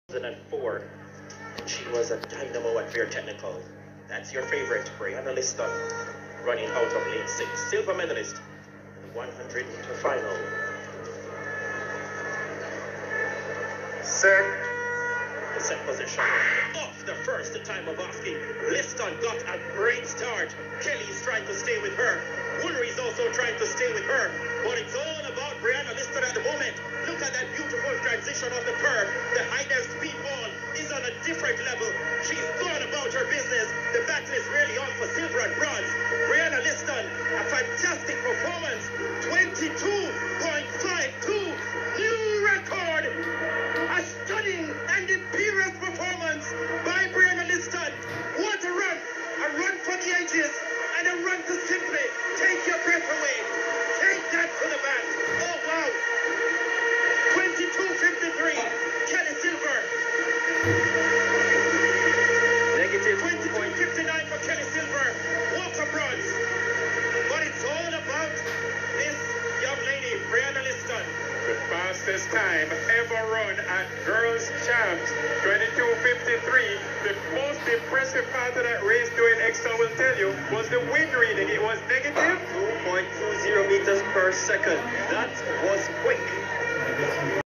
2004, and she was a dynamo at Beer Technical. That's your favorite, Brianna Liston, running out of lane 6, silver medalist in the 100-meter final. Set. The set position. Off the first time of asking, Liston got a great start. Kelly's trying to stay with her. Woolery's also trying to stay with her. But it's all about Brianna Liston at the moment. Look at that beautiful transition off the curve. The high-def speed ball is on a different level. She's gone about her business. The battle is really on for silver and bronze. Brianna Liston, a fantastic performance. 22.52, new record. A stunning and imperious performance by Brianna Liston. What a run! A run for the ages and a run to simply take your breath away. Take that to the back. Oh, wow. 22.53, Kelly Silver. Negative 22.59 for Kelly Silver. Walker bronze. But it's all about this young lady, Brianna Liston. The fastest time ever run at Girls Champs, 22.53. The most impressive part of that race doing extra, will tell you, was the wind reading. It was negative 2.20 meters per second. That was quick.